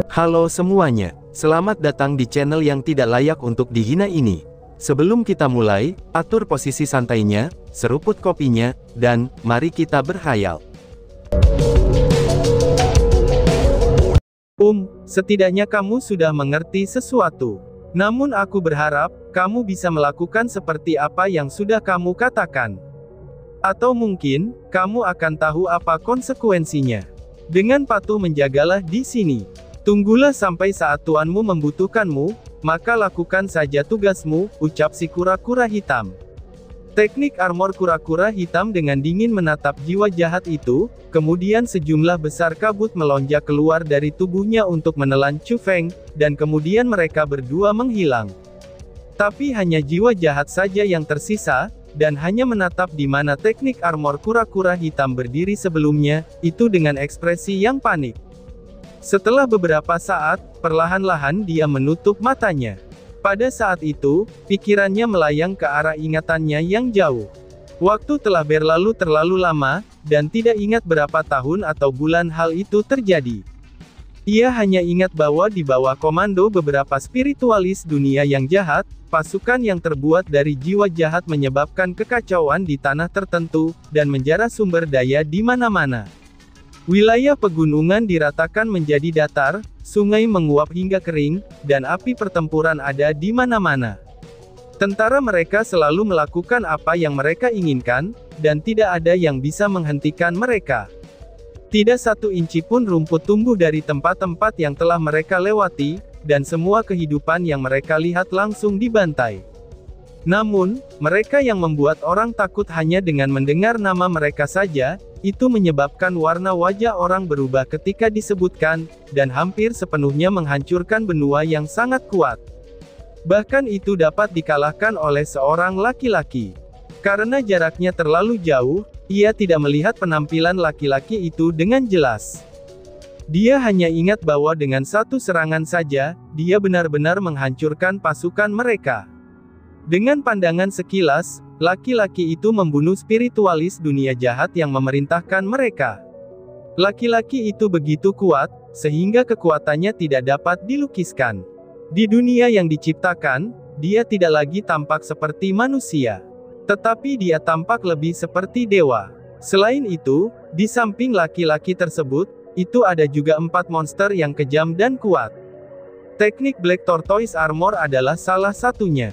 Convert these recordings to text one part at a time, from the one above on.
Halo semuanya, selamat datang di channel yang tidak layak untuk dihina ini. Sebelum kita mulai, atur posisi santainya, seruput kopinya, dan mari kita berkhayal. Setidaknya kamu sudah mengerti sesuatu. Namun aku berharap, kamu bisa melakukan seperti apa yang sudah kamu katakan. Atau mungkin, kamu akan tahu apa konsekuensinya. Dengan patuh menjagalah di sini. Tunggulah sampai saat tuanmu membutuhkanmu, maka lakukan saja tugasmu, ucap si kura-kura hitam. Teknik armor kura-kura hitam dengan dingin menatap jiwa jahat itu, kemudian sejumlah besar kabut melonjak keluar dari tubuhnya untuk menelan Chu Feng, dan kemudian mereka berdua menghilang. Tapi hanya jiwa jahat saja yang tersisa, dan hanya menatap di mana teknik armor kura-kura hitam berdiri sebelumnya, itu dengan ekspresi yang panik. Setelah beberapa saat, perlahan-lahan dia menutup matanya. Pada saat itu, pikirannya melayang ke arah ingatannya yang jauh. Waktu telah berlalu terlalu lama, dan tidak ingat berapa tahun atau bulan hal itu terjadi. Ia hanya ingat bahwa di bawah komando beberapa spiritualis dunia yang jahat, pasukan yang terbuat dari jiwa jahat menyebabkan kekacauan di tanah tertentu, dan menjara sumber daya di mana-mana. Wilayah pegunungan diratakan menjadi datar, sungai menguap hingga kering, dan api pertempuran ada di mana-mana. Tentara mereka selalu melakukan apa yang mereka inginkan, dan tidak ada yang bisa menghentikan mereka. Tidak satu inci pun rumput tumbuh dari tempat-tempat yang telah mereka lewati, dan semua kehidupan yang mereka lihat langsung dibantai. Namun, mereka yang membuat orang takut hanya dengan mendengar nama mereka saja, itu menyebabkan warna wajah orang berubah ketika disebutkan, dan hampir sepenuhnya menghancurkan benua yang sangat kuat. Bahkan itu dapat dikalahkan oleh seorang laki-laki. Karena jaraknya terlalu jauh, ia tidak melihat penampilan laki-laki itu dengan jelas. Dia hanya ingat bahwa dengan satu serangan saja, dia benar-benar menghancurkan pasukan mereka. Dengan pandangan sekilas, laki-laki itu membunuh spiritualis dunia jahat yang memerintahkan mereka. Laki-laki itu begitu kuat, sehingga kekuatannya tidak dapat dilukiskan. Di dunia yang diciptakan, dia tidak lagi tampak seperti manusia. Tetapi dia tampak lebih seperti dewa. Selain itu, di samping laki-laki tersebut, itu ada juga 4 monster yang kejam dan kuat. Teknik Black Tortoise Armor adalah salah satunya.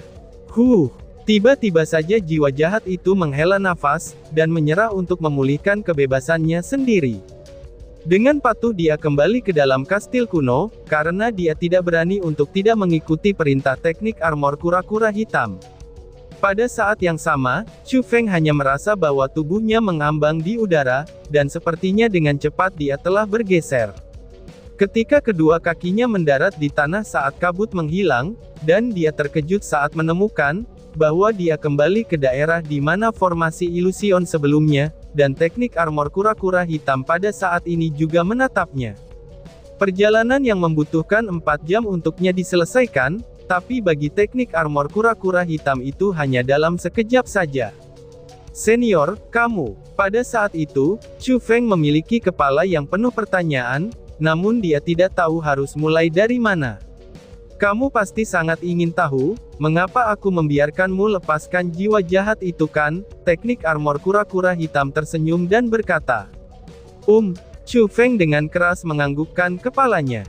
Tiba-tiba saja jiwa jahat itu menghela nafas, dan menyerah untuk memulihkan kebebasannya sendiri. Dengan patuh dia kembali ke dalam kastil kuno, karena dia tidak berani untuk tidak mengikuti perintah teknik armor kura-kura hitam. Pada saat yang sama, Chu Feng hanya merasa bahwa tubuhnya mengambang di udara, dan sepertinya dengan cepat dia telah bergeser. Ketika kedua kakinya mendarat di tanah saat kabut menghilang, dan dia terkejut saat menemukan bahwa dia kembali ke daerah di mana formasi ilusion sebelumnya, dan teknik armor kura-kura hitam pada saat ini juga menatapnya. Perjalanan yang membutuhkan 4 jam untuknya diselesaikan, tapi bagi teknik armor kura-kura hitam itu hanya dalam sekejap saja. Senior, kamu. Pada saat itu, Chu Feng memiliki kepala yang penuh pertanyaan, namun dia tidak tahu harus mulai dari mana. Kamu pasti sangat ingin tahu, mengapa aku membiarkanmu lepaskan jiwa jahat itu kan? Teknik armor kura-kura hitam tersenyum dan berkata. Chu Feng dengan keras menganggukkan kepalanya.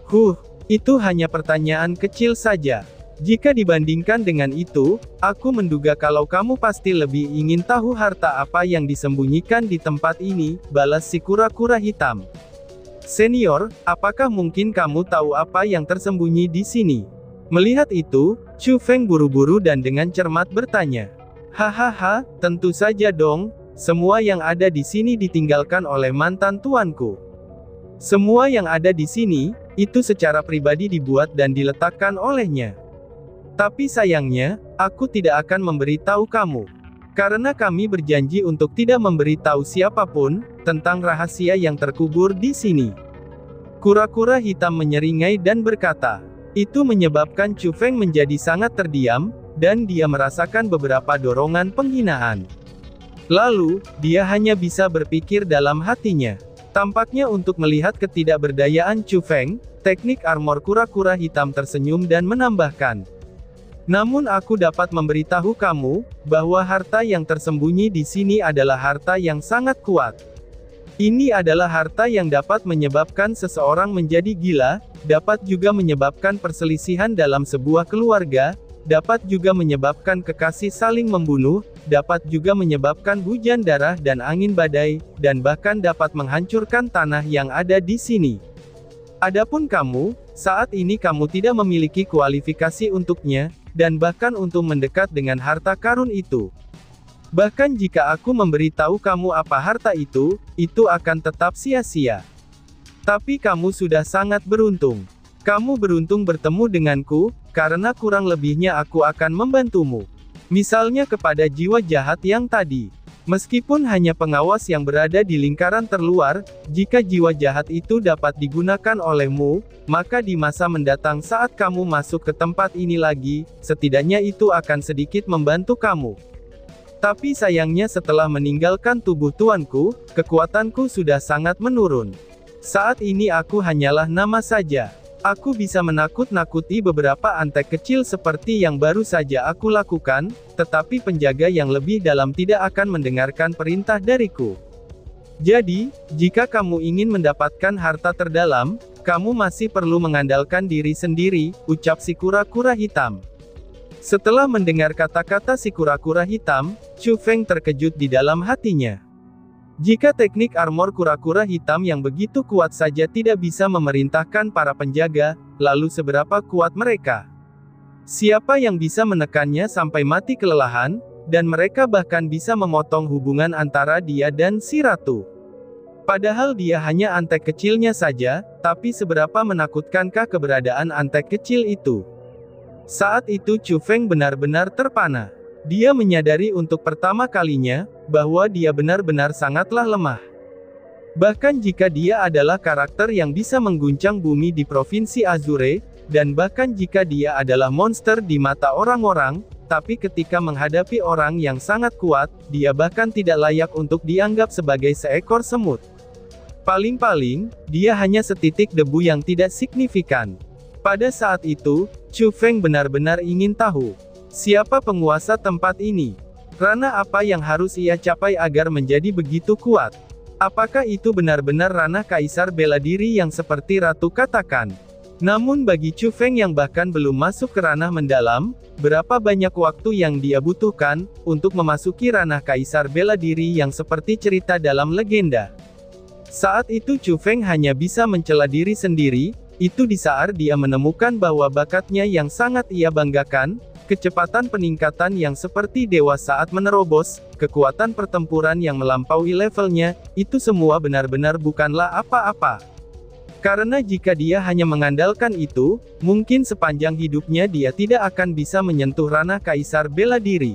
Itu hanya pertanyaan kecil saja. Jika dibandingkan dengan itu, aku menduga kalau kamu pasti lebih ingin tahu harta apa yang disembunyikan di tempat ini, balas si kura-kura hitam. Senior, apakah mungkin kamu tahu apa yang tersembunyi di sini? Melihat itu, Chu Feng buru-buru dan dengan cermat bertanya. Hahaha, tentu saja dong, semua yang ada di sini ditinggalkan oleh mantan tuanku. Semua yang ada di sini, itu secara pribadi dibuat dan diletakkan olehnya. Tapi sayangnya, aku tidak akan memberitahu kamu. Karena kami berjanji untuk tidak memberitahu siapapun tentang rahasia yang terkubur di sini. Kura-kura hitam menyeringai dan berkata. Itu menyebabkan Chu Feng menjadi sangat terdiam, dan dia merasakan beberapa dorongan penghinaan. Lalu, dia hanya bisa berpikir dalam hatinya. Tampaknya untuk melihat ketidakberdayaan Chu Feng, Teknik armor kura-kura hitam tersenyum dan menambahkan. Namun aku dapat memberitahu kamu, bahwa harta yang tersembunyi di sini adalah harta yang sangat kuat. Ini adalah harta yang dapat menyebabkan seseorang menjadi gila, dapat juga menyebabkan perselisihan dalam sebuah keluarga, dapat juga menyebabkan kekasih saling membunuh, dapat juga menyebabkan hujan darah dan angin badai, dan bahkan dapat menghancurkan tanah yang ada di sini. Adapun kamu, saat ini kamu tidak memiliki kualifikasi untuknya, dan bahkan untuk mendekat dengan harta karun itu. Bahkan jika aku memberitahu kamu apa harta itu akan tetap sia-sia. Tapi kamu sudah sangat beruntung. Kamu beruntung bertemu denganku, karena kurang lebihnya aku akan membantumu. Misalnya kepada jiwa jahat yang tadi. Meskipun hanya pengawas yang berada di lingkaran terluar, jika jiwa jahat itu dapat digunakan olehmu, maka di masa mendatang saat kamu masuk ke tempat ini lagi, setidaknya itu akan sedikit membantu kamu. Tapi sayangnya setelah meninggalkan tubuh tuanku, kekuatanku sudah sangat menurun. Saat ini aku hanyalah nama saja. Aku bisa menakut-nakuti beberapa antek kecil seperti yang baru saja aku lakukan, tetapi penjaga yang lebih dalam tidak akan mendengarkan perintah dariku. Jadi, jika kamu ingin mendapatkan harta terdalam, kamu masih perlu mengandalkan diri sendiri, ucap si kura-kura hitam. Setelah mendengar kata-kata si kura-kura hitam, Chu Feng terkejut di dalam hatinya. Jika teknik armor kura-kura hitam yang begitu kuat saja tidak bisa memerintahkan para penjaga, lalu seberapa kuat mereka? Siapa yang bisa menekannya sampai mati kelelahan, dan mereka bahkan bisa memotong hubungan antara dia dan si ratu? Padahal dia hanya antek kecilnya saja, tapi seberapa menakutkankah keberadaan antek kecil itu? Saat itu Chu Feng benar-benar terpana. Dia menyadari untuk pertama kalinya, bahwa dia benar-benar sangatlah lemah. Bahkan jika dia adalah karakter yang bisa mengguncang bumi di Provinsi Azure, dan bahkan jika dia adalah monster di mata orang-orang, tapi ketika menghadapi orang yang sangat kuat, dia bahkan tidak layak untuk dianggap sebagai seekor semut. Paling-paling, dia hanya setitik debu yang tidak signifikan. Pada saat itu, Chu Feng benar-benar ingin tahu. Siapa penguasa tempat ini? Ranah apa yang harus ia capai agar menjadi begitu kuat? Apakah itu benar-benar ranah kaisar bela diri yang seperti Ratu katakan? Namun bagi Chu Feng yang bahkan belum masuk ke ranah mendalam, berapa banyak waktu yang dia butuhkan, untuk memasuki ranah kaisar bela diri yang seperti cerita dalam legenda? Saat itu Chu Feng hanya bisa mencela diri sendiri, itu di saat dia menemukan bahwa bakatnya yang sangat ia banggakan, kecepatan peningkatan yang seperti dewa saat menerobos, kekuatan pertempuran yang melampaui levelnya, itu semua benar-benar bukanlah apa-apa. Karena jika dia hanya mengandalkan itu, mungkin sepanjang hidupnya dia tidak akan bisa menyentuh ranah kaisar bela diri.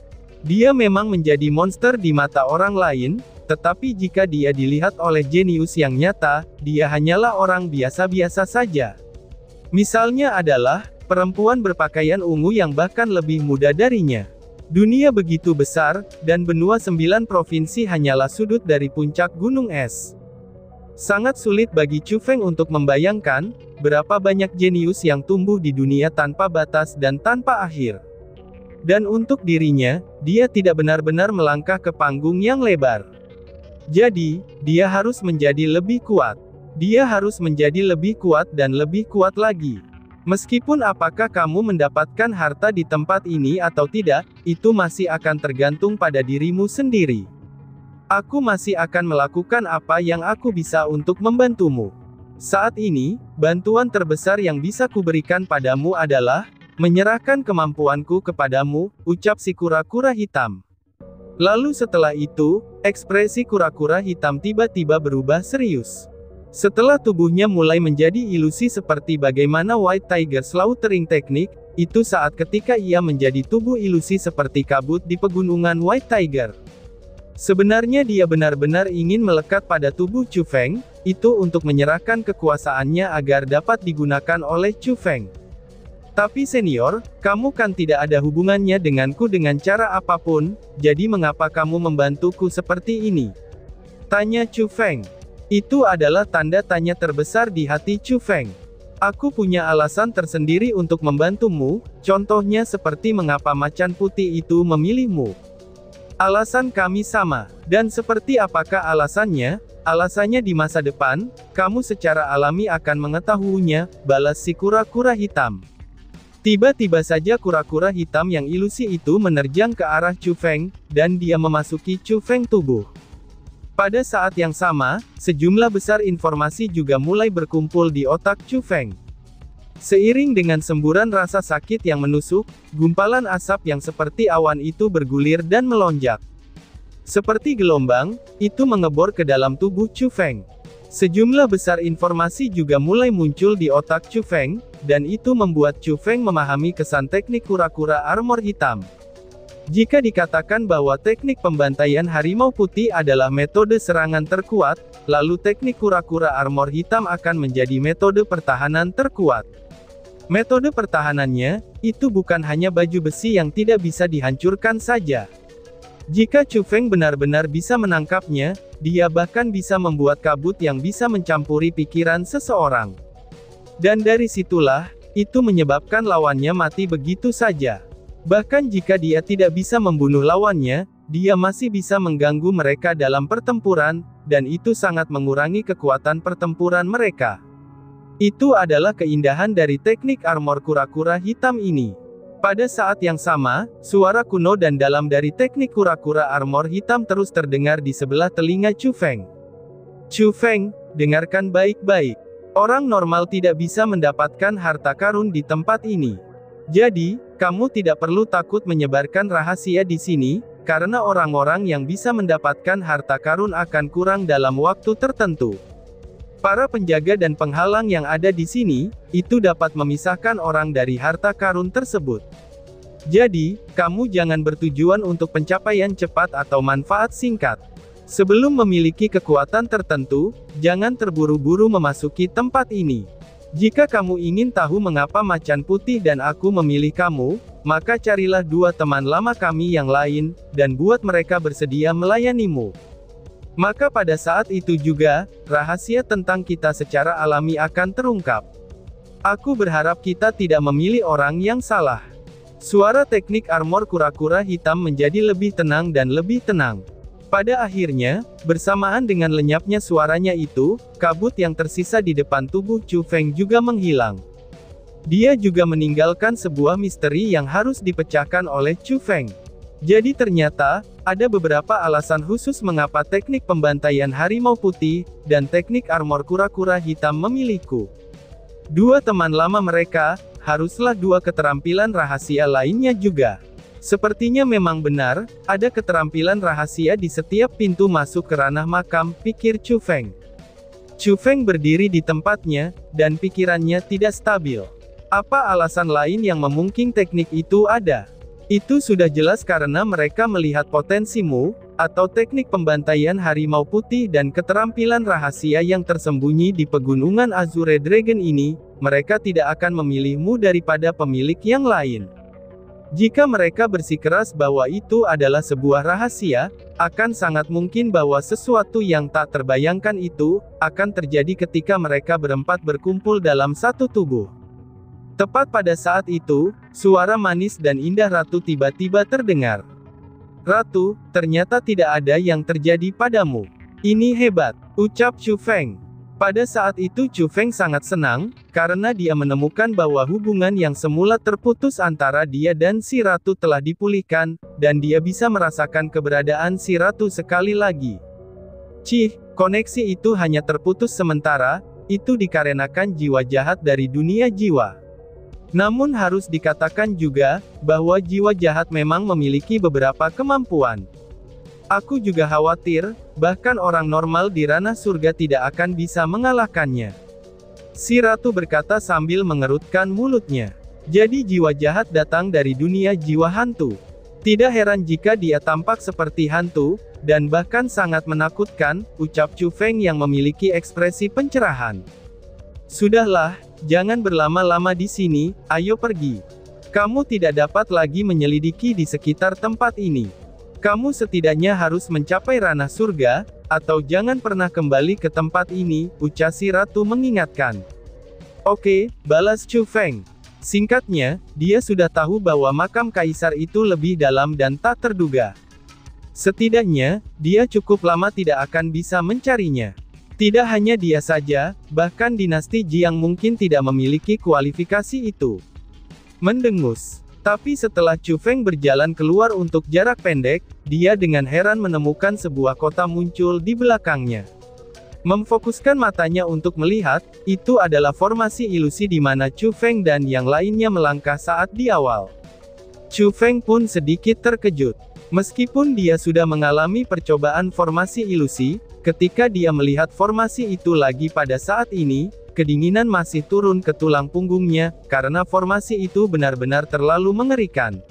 Dia memang menjadi monster di mata orang lain, tetapi jika dia dilihat oleh jenius yang nyata, dia hanyalah orang biasa-biasa saja. Misalnya adalah perempuan berpakaian ungu yang bahkan lebih muda darinya. Dunia begitu besar, dan benua 9 provinsi hanyalah sudut dari puncak gunung es. Sangat sulit bagi Chu Feng untuk membayangkan, berapa banyak jenius yang tumbuh di dunia tanpa batas dan tanpa akhir. Dan untuk dirinya, dia tidak benar-benar melangkah ke panggung yang lebar. Jadi, dia harus menjadi lebih kuat. Dia harus menjadi lebih kuat dan lebih kuat lagi. Meskipun apakah kamu mendapatkan harta di tempat ini atau tidak, itu masih akan tergantung pada dirimu sendiri. Aku masih akan melakukan apa yang aku bisa untuk membantumu. Saat ini, bantuan terbesar yang bisa kuberikan padamu adalah menyerahkan kemampuanku kepadamu, ucap si kura-kura hitam. Lalu setelah itu, ekspresi kura-kura hitam tiba-tiba berubah serius. Setelah tubuhnya mulai menjadi ilusi seperti bagaimana White Tiger Slaughtering Technique, itu saat ketika ia menjadi tubuh ilusi seperti kabut di pegunungan White Tiger. Sebenarnya dia benar-benar ingin melekat pada tubuh Chu Feng, itu untuk menyerahkan kekuasaannya agar dapat digunakan oleh Chu Feng. Tapi senior, kamu kan tidak ada hubungannya denganku dengan cara apapun, jadi mengapa kamu membantuku seperti ini? Tanya Chu Feng. Itu adalah tanda tanya terbesar di hati Chu Feng. Aku punya alasan tersendiri untuk membantumu, contohnya seperti mengapa macan putih itu memilihmu. Alasan kami sama. Dan seperti apakah alasannya? Alasannya di masa depan, kamu secara alami akan mengetahuinya, balas si kura-kura hitam. Tiba-tiba saja kura-kura hitam yang ilusi itu menerjang ke arah Chu Feng, dan dia memasuki Chu Feng tubuh. Pada saat yang sama, sejumlah besar informasi juga mulai berkumpul di otak Chu Feng. Seiring dengan semburan rasa sakit yang menusuk, gumpalan asap yang seperti awan itu bergulir dan melonjak. Seperti gelombang, itu mengebor ke dalam tubuh Chu Feng. Sejumlah besar informasi juga mulai muncul di otak Chu Feng, dan itu membuat Chu Feng memahami kesan teknik kura-kura armor hitam. Jika dikatakan bahwa teknik pembantaian harimau putih adalah metode serangan terkuat, lalu teknik kura-kura armor hitam akan menjadi metode pertahanan terkuat. Metode pertahanannya, itu bukan hanya baju besi yang tidak bisa dihancurkan saja. Jika Chu Feng benar-benar bisa menangkapnya, dia bahkan bisa membuat kabut yang bisa mencampuri pikiran seseorang. Dan dari situlah, itu menyebabkan lawannya mati begitu saja. Bahkan jika dia tidak bisa membunuh lawannya, dia masih bisa mengganggu mereka dalam pertempuran, dan itu sangat mengurangi kekuatan pertempuran mereka. Itu adalah keindahan dari teknik armor kura-kura hitam ini. Pada saat yang sama, suara kuno dan dalam dari teknik kura-kura armor hitam terus terdengar di sebelah telinga Chu Feng. Chu Feng, dengarkan baik-baik. Orang normal tidak bisa mendapatkan harta karun di tempat ini. Jadi, kamu tidak perlu takut menyebarkan rahasia di sini, karena orang-orang yang bisa mendapatkan harta karun akan kurang dalam waktu tertentu. Para penjaga dan penghalang yang ada di sini, itu dapat memisahkan orang dari harta karun tersebut. Jadi, kamu jangan bertujuan untuk pencapaian cepat atau manfaat singkat. Sebelum memiliki kekuatan tertentu, jangan terburu-buru memasuki tempat ini. Jika kamu ingin tahu mengapa macan putih dan aku memilih kamu, maka carilah dua teman lama kami yang lain, dan buat mereka bersedia melayanimu. Maka pada saat itu juga, rahasia tentang kita secara alami akan terungkap. Aku berharap kita tidak memilih orang yang salah. Suara teknik armor kura-kura hitam menjadi lebih tenang dan lebih tenang. Pada akhirnya, bersamaan dengan lenyapnya suaranya itu, kabut yang tersisa di depan tubuh Chu Feng juga menghilang. Dia juga meninggalkan sebuah misteri yang harus dipecahkan oleh Chu Feng. Jadi ternyata, ada beberapa alasan khusus mengapa teknik pembantaian harimau putih, dan teknik armor kura-kura hitam memilihku. Dua teman lama mereka, haruslah dua keterampilan rahasia lainnya juga. Sepertinya memang benar, ada keterampilan rahasia di setiap pintu masuk ke ranah makam, pikir Chu Feng. Chu Feng berdiri di tempatnya, dan pikirannya tidak stabil. Apa alasan lain yang memungkinkan teknik itu ada? Itu sudah jelas karena mereka melihat potensimu, atau teknik pembantaian harimau putih dan keterampilan rahasia yang tersembunyi di pegunungan Azure Dragon ini, mereka tidak akan memilihmu daripada pemilik yang lain. Jika mereka bersikeras bahwa itu adalah sebuah rahasia, akan sangat mungkin bahwa sesuatu yang tak terbayangkan itu, akan terjadi ketika mereka berempat berkumpul dalam satu tubuh. Tepat pada saat itu, suara manis dan indah Ratu tiba-tiba terdengar. Ratu, ternyata tidak ada yang terjadi padamu. Ini hebat, ucap Chu Feng. Pada saat itu Chu Feng sangat senang, karena dia menemukan bahwa hubungan yang semula terputus antara dia dan si ratu telah dipulihkan, dan dia bisa merasakan keberadaan si ratu sekali lagi. Cih, koneksi itu hanya terputus sementara, itu dikarenakan jiwa jahat dari dunia jiwa. Namun harus dikatakan juga, bahwa jiwa jahat memang memiliki beberapa kemampuan. Aku juga khawatir, bahkan orang normal di ranah surga tidak akan bisa mengalahkannya. Si ratu berkata sambil mengerutkan mulutnya. Jadi jiwa jahat datang dari dunia jiwa hantu. Tidak heran jika dia tampak seperti hantu, dan bahkan sangat menakutkan, ucap Chu Feng yang memiliki ekspresi pencerahan. Sudahlah, jangan berlama-lama di sini, ayo pergi. Kamu tidak dapat lagi menyelidiki di sekitar tempat ini. Kamu setidaknya harus mencapai ranah surga, atau jangan pernah kembali ke tempat ini, ucap si ratu mengingatkan. Oke, balas Chu Feng. Singkatnya, dia sudah tahu bahwa makam kaisar itu lebih dalam dan tak terduga. Setidaknya, dia cukup lama tidak akan bisa mencarinya. Tidak hanya dia saja, bahkan dinasti Jiang mungkin tidak memiliki kualifikasi itu. Mendengus. Tapi setelah Chu Feng berjalan keluar untuk jarak pendek, dia dengan heran menemukan sebuah kota muncul di belakangnya. Memfokuskan matanya untuk melihat, itu adalah formasi ilusi di mana Chu Feng dan yang lainnya melangkah saat di awal. Chu Feng pun sedikit terkejut. Meskipun dia sudah mengalami percobaan formasi ilusi, ketika dia melihat formasi itu lagi pada saat ini, kedinginan masih turun ke tulang punggungnya, karena formasi itu benar-benar terlalu mengerikan.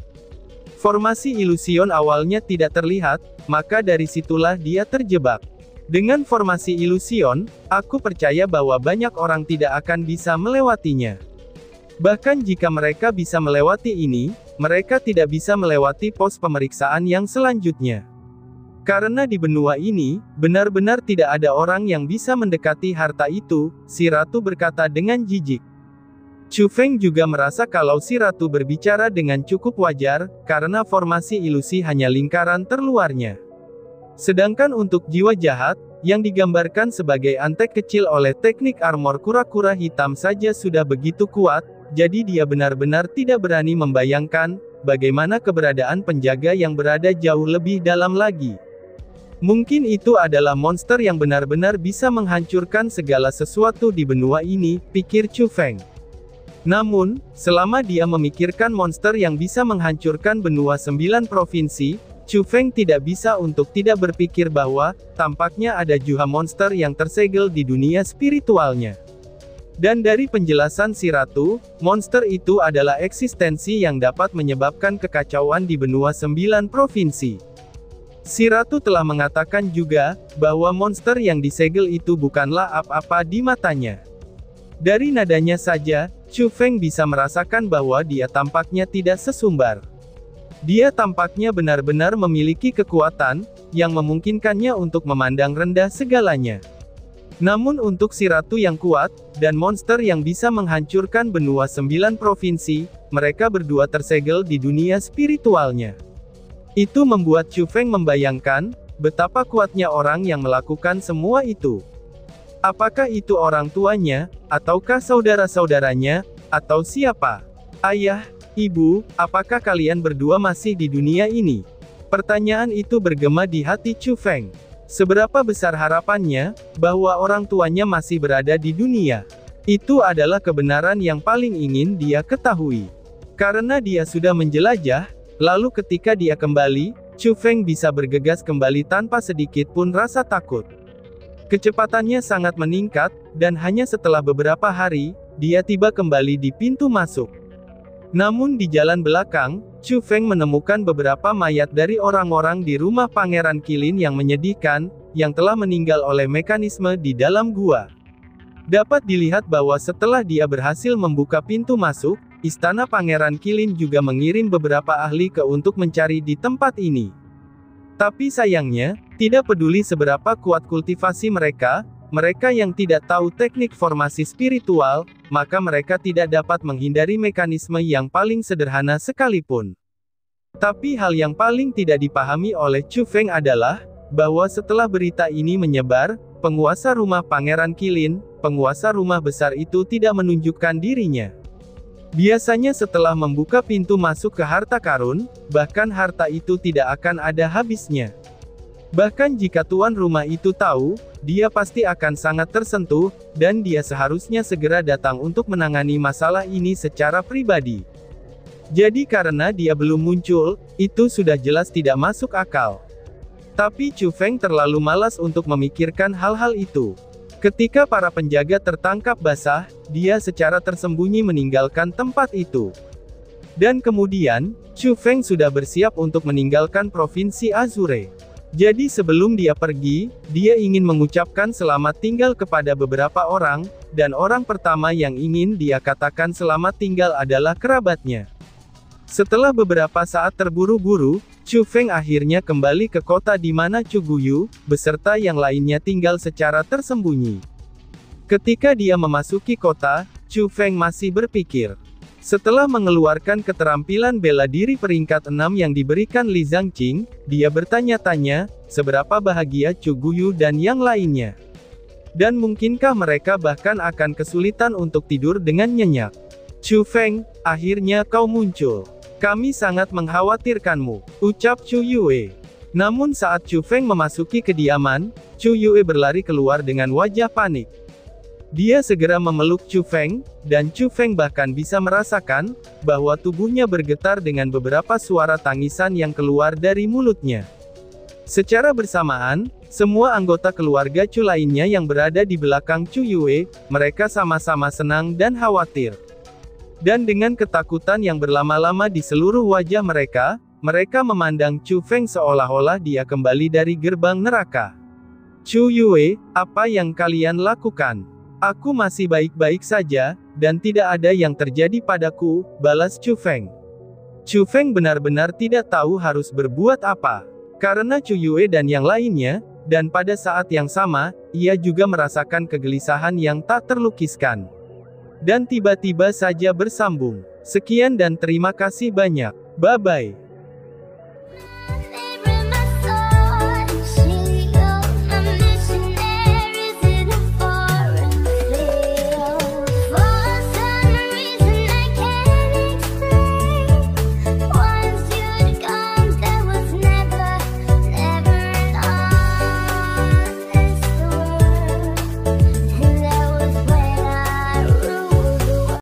Formasi ilusion awalnya tidak terlihat, maka dari situlah dia terjebak. Dengan formasi ilusion, aku percaya bahwa banyak orang tidak akan bisa melewatinya. Bahkan jika mereka bisa melewati ini, mereka tidak bisa melewati pos pemeriksaan yang selanjutnya. Karena di benua ini, benar-benar tidak ada orang yang bisa mendekati harta itu, si ratu berkata dengan jijik. Chu Feng juga merasa kalau si ratu berbicara dengan cukup wajar, karena formasi ilusi hanya lingkaran terluarnya. Sedangkan untuk jiwa jahat, yang digambarkan sebagai antek kecil oleh teknik armor kura-kura hitam saja sudah begitu kuat, jadi dia benar-benar tidak berani membayangkan, bagaimana keberadaan penjaga yang berada jauh lebih dalam lagi. Mungkin itu adalah monster yang benar-benar bisa menghancurkan segala sesuatu di benua ini, pikir Chu Feng. Namun, selama dia memikirkan monster yang bisa menghancurkan benua 9 provinsi, Chu Feng tidak bisa untuk tidak berpikir bahwa, tampaknya ada juga monster yang tersegel di dunia spiritualnya. Dan dari penjelasan si ratu, monster itu adalah eksistensi yang dapat menyebabkan kekacauan di benua 9 provinsi. Si ratu telah mengatakan juga, bahwa monster yang disegel itu bukanlah apa-apa di matanya. Dari nadanya saja, Chu Feng bisa merasakan bahwa dia tampaknya tidak sesumbar. Dia tampaknya benar-benar memiliki kekuatan, yang memungkinkannya untuk memandang rendah segalanya. Namun untuk si ratu yang kuat, dan monster yang bisa menghancurkan benua 9 provinsi, mereka berdua tersegel di dunia spiritualnya. Itu membuat Chu Feng membayangkan, betapa kuatnya orang yang melakukan semua itu. Apakah itu orang tuanya, ataukah saudara-saudaranya, atau siapa? Ayah, ibu, apakah kalian berdua masih di dunia ini? Pertanyaan itu bergema di hati Chu Feng. Seberapa besar harapannya, bahwa orang tuanya masih berada di dunia. Itu adalah kebenaran yang paling ingin dia ketahui. Karena dia sudah menjelajah, lalu ketika dia kembali, Chu Feng bisa bergegas kembali tanpa sedikit pun rasa takut. Kecepatannya sangat meningkat, dan hanya setelah beberapa hari, dia tiba kembali di pintu masuk. Namun di jalan belakang, Chu Feng menemukan beberapa mayat dari orang-orang di rumah Pangeran Qilin yang menyedihkan, yang telah meninggal oleh mekanisme di dalam gua. Dapat dilihat bahwa setelah dia berhasil membuka pintu masuk, Istana Pangeran Qilin juga mengirim beberapa ahli untuk mencari di tempat ini. Tapi sayangnya, tidak peduli seberapa kuat kultivasi mereka, mereka yang tidak tahu teknik formasi spiritual, maka mereka tidak dapat menghindari mekanisme yang paling sederhana sekalipun. Tapi hal yang paling tidak dipahami oleh Chu Feng adalah, bahwa setelah berita ini menyebar, penguasa rumah Pangeran Qilin, penguasa rumah besar itu tidak menunjukkan dirinya. Biasanya setelah membuka pintu masuk ke harta karun, bahkan harta itu tidak akan ada habisnya. Bahkan jika tuan rumah itu tahu, dia pasti akan sangat tersentuh, dan dia seharusnya segera datang untuk menangani masalah ini secara pribadi. Jadi karena dia belum muncul, itu sudah jelas tidak masuk akal. Tapi Chu Feng terlalu malas untuk memikirkan hal-hal itu. Ketika para penjaga tertangkap basah, dia secara tersembunyi meninggalkan tempat itu. Dan kemudian, Chu Feng sudah bersiap untuk meninggalkan provinsi Azure. Jadi sebelum dia pergi, dia ingin mengucapkan selamat tinggal kepada beberapa orang, dan orang pertama yang ingin dia katakan selamat tinggal adalah kerabatnya. Setelah beberapa saat terburu-buru, Chu Feng akhirnya kembali ke kota di mana Chu Guyu, beserta yang lainnya tinggal secara tersembunyi. Ketika dia memasuki kota, Chu Feng masih berpikir. Setelah mengeluarkan keterampilan bela diri peringkat 6 yang diberikan Li Zhangqing, dia bertanya-tanya, seberapa bahagia Chu Guyu dan yang lainnya. Dan mungkinkah mereka bahkan akan kesulitan untuk tidur dengan nyenyak. Chu Feng, akhirnya kau muncul. Kami sangat mengkhawatirkanmu, ucap Chu Yue. Namun saat Chu Feng memasuki kediaman, Chu Yue berlari keluar dengan wajah panik. Dia segera memeluk Chu Feng, dan Chu Feng bahkan bisa merasakan, bahwa tubuhnya bergetar dengan beberapa suara tangisan yang keluar dari mulutnya. Secara bersamaan, semua anggota keluarga Chu lainnya yang berada di belakang Chu Yue, mereka sama-sama senang dan khawatir. Dan dengan ketakutan yang berlama-lama di seluruh wajah mereka memandang Chu Feng seolah-olah dia kembali dari gerbang neraka. Chu Yue, apa yang kalian lakukan? Aku masih baik-baik saja, dan tidak ada yang terjadi padaku, balas Chu Feng. Chu Feng benar-benar tidak tahu harus berbuat apa. Karena Chu Yue dan yang lainnya, dan pada saat yang sama, ia juga merasakan kegelisahan yang tak terlukiskan. Dan tiba-tiba saja bersambung. Sekian dan terima kasih banyak. Bye-bye.